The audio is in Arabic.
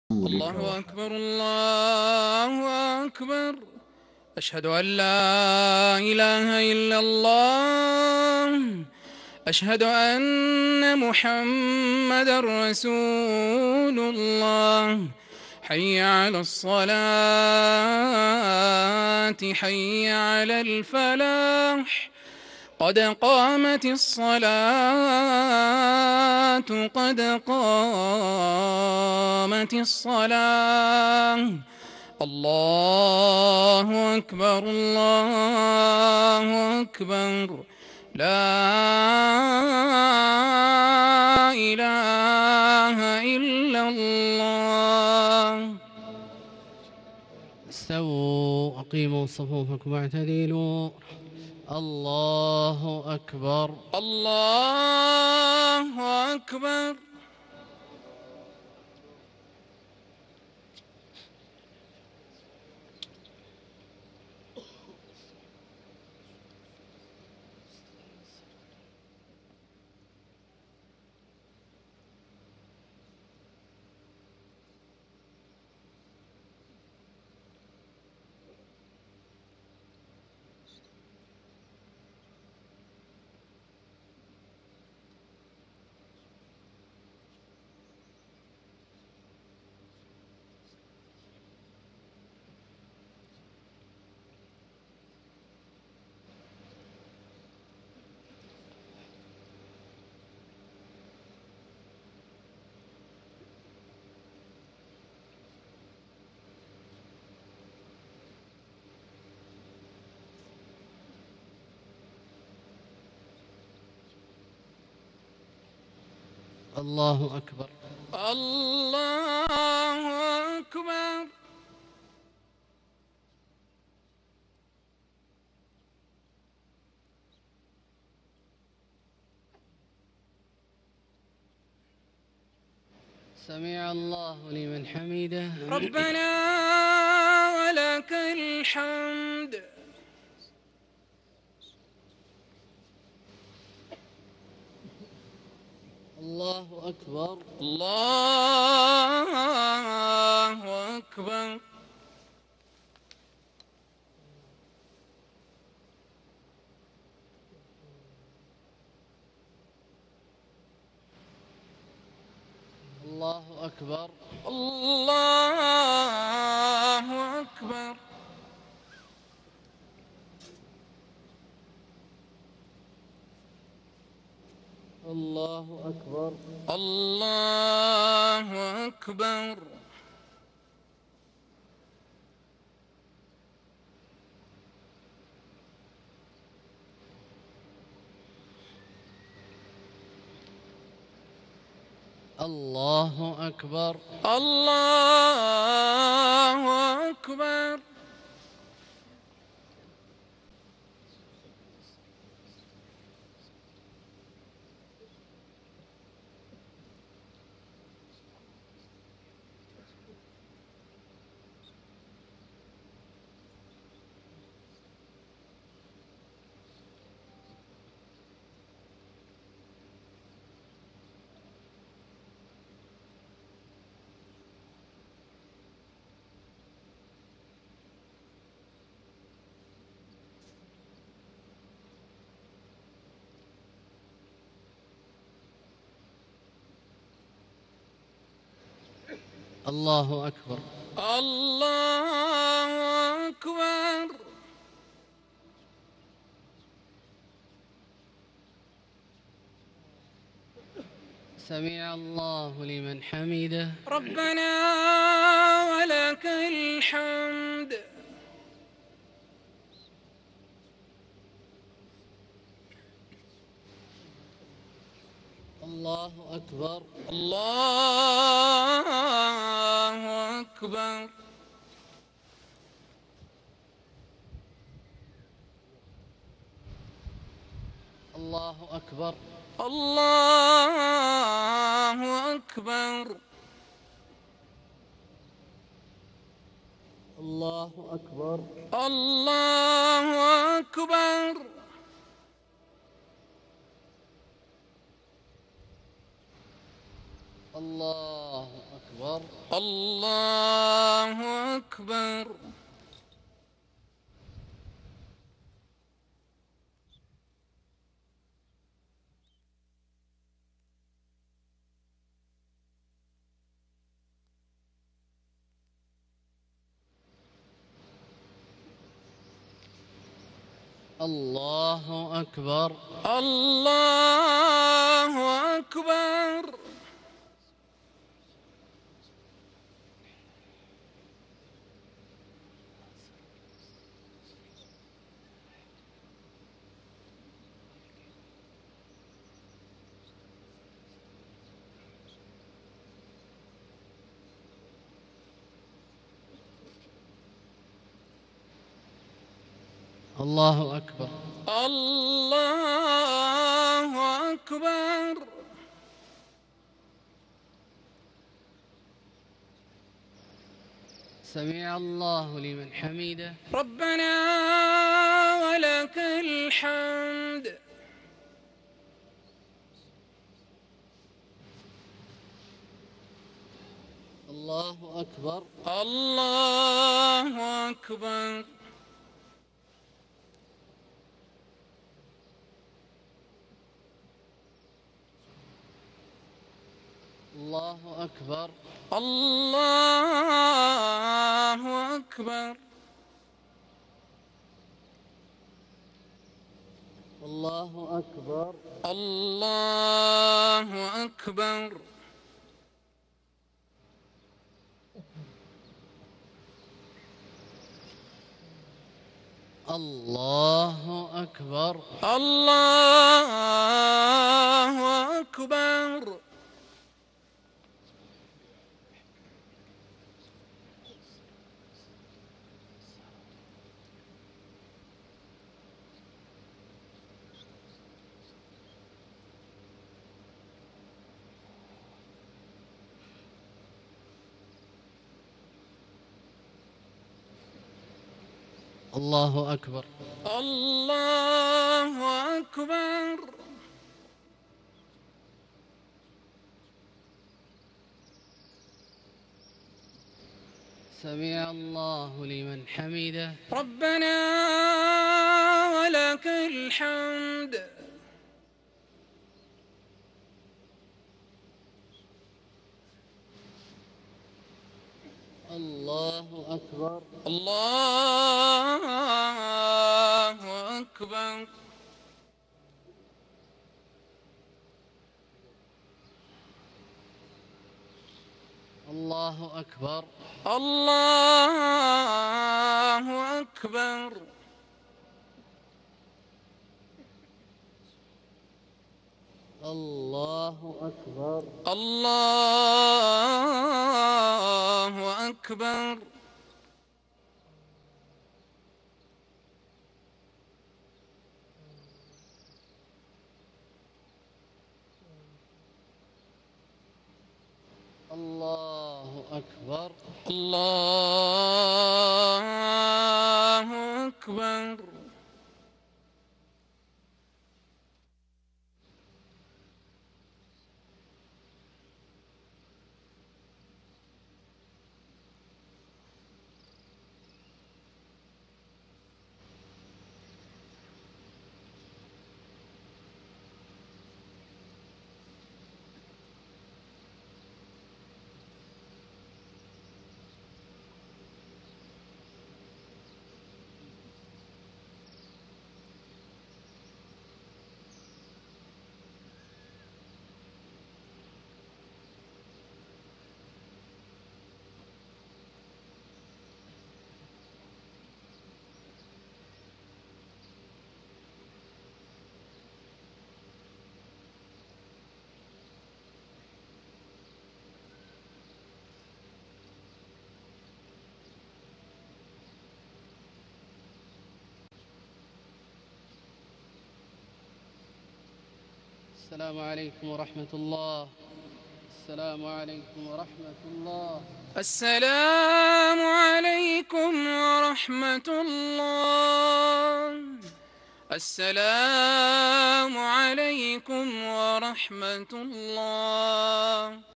الله أكبر الله أكبر. أشهد أن لا إله إلا الله. أشهد أن محمدًا رسول الله. حي على الصلاة حي على الفلاح. قد قامت الصلاة قد قامت الصلاة. الله أكبر الله أكبر. لا إله إلا الله. استووا أقيموا صفوفكم واعتدلوا. الله أكبر الله أكبر. الله أكبر الله أكبر. سمع الله لمن حمده. ربنا ولك الحمد. الله أكبر الله أكبر. الله أكبر الله أكبر. الله أكبر الله أكبر. الله أكبر الله أكبر. الله أكبر الله أكبر. سمع الله لمن حمده. ربنا ولك الحمد. الله أكبر الله أكبر. الله أكبر الله أكبر. الله أكبر الله أكبر. الله أكبر أكبر. الله أكبر. الله أكبر. الله أكبر. الله أكبر. الله أكبر. سمع الله لمن حمده. ربنا ولك الحمد. الله أكبر. الله أكبر. الله أكبر. الله أكبر. الله أكبر. الله أكبر. الله أكبر. الله أكبر. الله أكبر. الله أكبر. سمع الله لمن حمده. ربنا ولك الحمد. الله أكبر. الله أكبر. الله أكبر. الله أكبر. الله أكبر. الله أكبر. الله أكبر. الله أكبر. السلام عليكم ورحمة الله. السلام عليكم ورحمة الله. السلام عليكم ورحمة الله. السلام عليكم ورحمة الله.